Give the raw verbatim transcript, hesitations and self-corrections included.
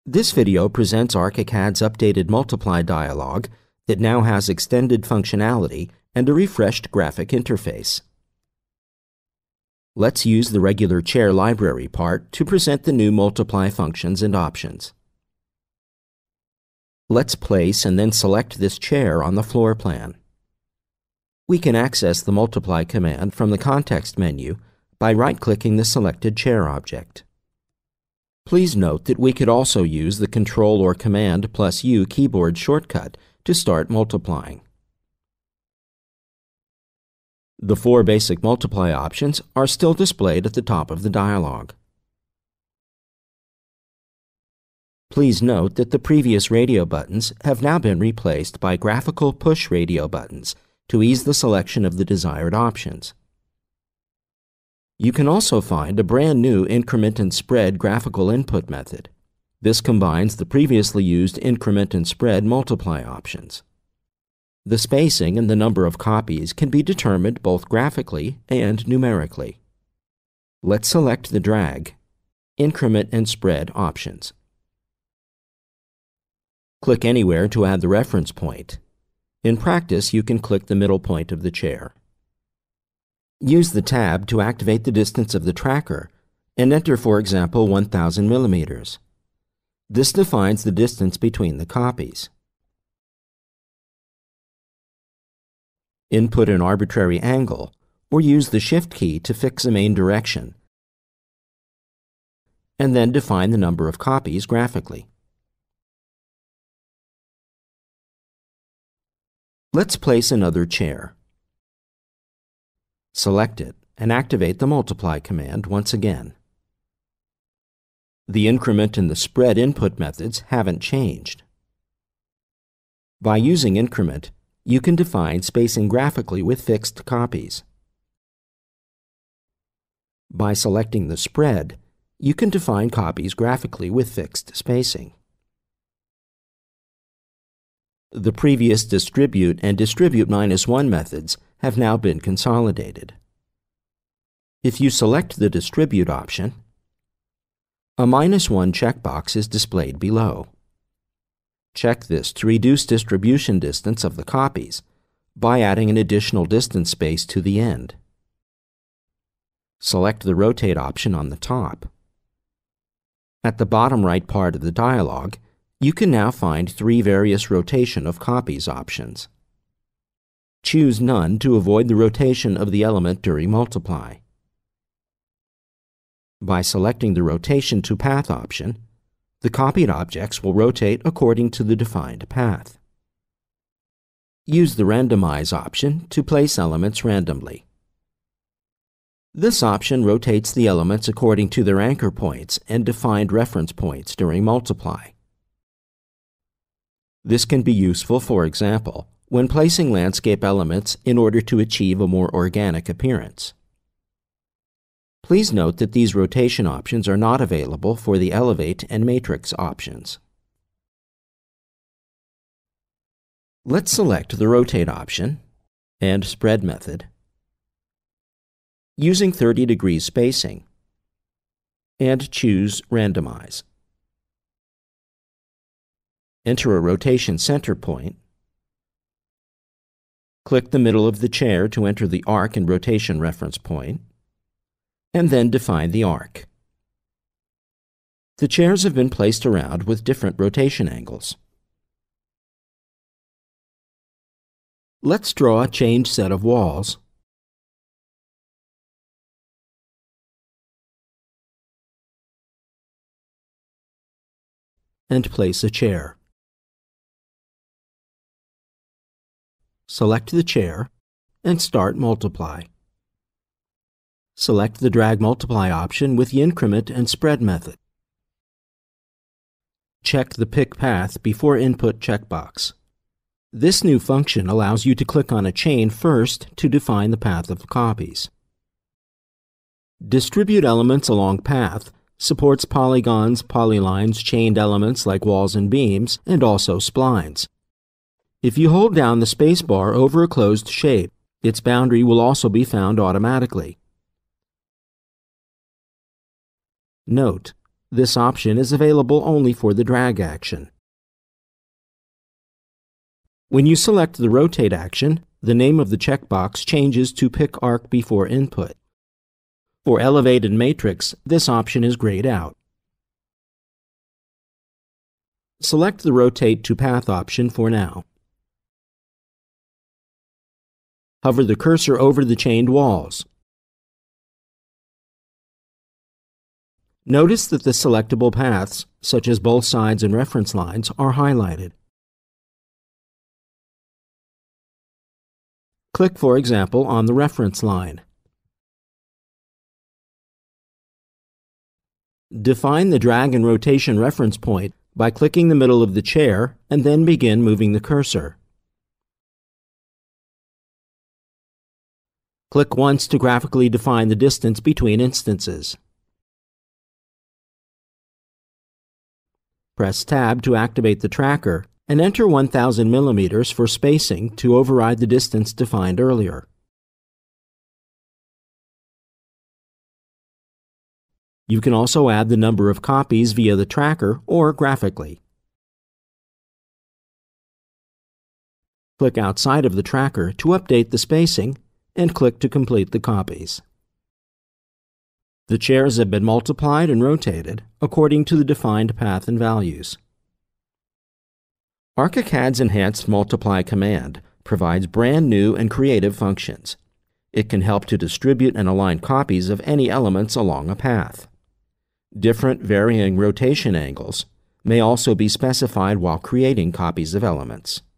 This video presents ArchiCAD's updated Multiply dialog that now has extended functionality and a refreshed graphic interface. Let's use the regular chair library part to present the new Multiply functions and options. Let's place and then select this chair on the floor plan. We can access the Multiply command from the context menu by right-clicking the selected chair object. Please note that we could also use the Control or Command plus U keyboard shortcut to start multiplying. The four basic multiply options are still displayed at the top of the dialog. Please note that the previous radio buttons have now been replaced by graphical push radio buttons to ease the selection of the desired options. You can also find a brand new increment and spread graphical input method. This combines the previously used increment and spread multiply options. The spacing and the number of copies can be determined both graphically and numerically. Let's select the drag, increment and spread options. Click anywhere to add the reference point. In practice, you can click the middle point of the chair. Use the tab to activate the distance of the tracker and enter, for example, one thousand millimeters. This defines the distance between the copies. Input an arbitrary angle or use the Shift key to fix a main direction, and then define the number of copies graphically. Let's place another chair. Select it and activate the Multiply command once again. The increment and the spread input methods haven't changed. By using increment, you can define spacing graphically with fixed copies. By selecting the spread, you can define copies graphically with fixed spacing. The previous distribute and distribute minus one methods have now been consolidated. If you select the distribute option, a minus one checkbox is displayed below. Check this to reduce distribution distance of the copies by adding an additional distance space to the end. Select the rotate option on the top. At the bottom right part of the dialog, you can now find three various rotation of copies options. Choose None to avoid the rotation of the element during multiply. By selecting the Rotation to Path option, the copied objects will rotate according to the defined path. Use the Randomize option to place elements randomly. This option rotates the elements according to their anchor points and defined reference points during multiply. This can be useful, for example, when placing landscape elements in order to achieve a more organic appearance. Please note that these rotation options are not available for the Elevate and Matrix options. Let's select the Rotate option and Spread method using thirty degrees spacing and choose Randomize. Enter a rotation center point. Click the middle of the chair to enter the arc and rotation reference point, and then define the arc. The chairs have been placed around with different rotation angles. Let's draw a changed set of walls. And place a chair. Select the chair and start multiply. Select the Drag Multiply option with the Increment and Spread method. Check the Pick Path Before Input checkbox. This new function allows you to click on a chain first to define the path of the copies. Distribute Elements Along Path supports polygons, polylines, chained elements like walls and beams, and also splines. If you hold down the spacebar over a closed shape, its boundary will also be found automatically. Note, This option is available only for the drag action. When you select the rotate action, the name of the checkbox changes to Pick Arc Before Input. For Elevated Matrix, this option is grayed out. Select the Rotate to Path option for now. Hover the cursor over the chained walls. Notice that the selectable paths, such as both sides and reference lines, are highlighted. Click, for example, on the reference line. Define the drag and rotation reference point by clicking the middle of the chair and then begin moving the cursor. Click once to graphically define the distance between instances. Press Tab to activate the tracker and enter one thousand millimeters for spacing to override the distance defined earlier. You can also add the number of copies via the tracker or graphically. Click outside of the tracker to update the spacing and click to complete the copies. The chairs have been multiplied and rotated according to the defined path and values. ArchiCAD's Enhanced Multiply command provides brand new and creative functions. It can help to distribute and align copies of any elements along a path. Different varying rotation angles may also be specified while creating copies of elements.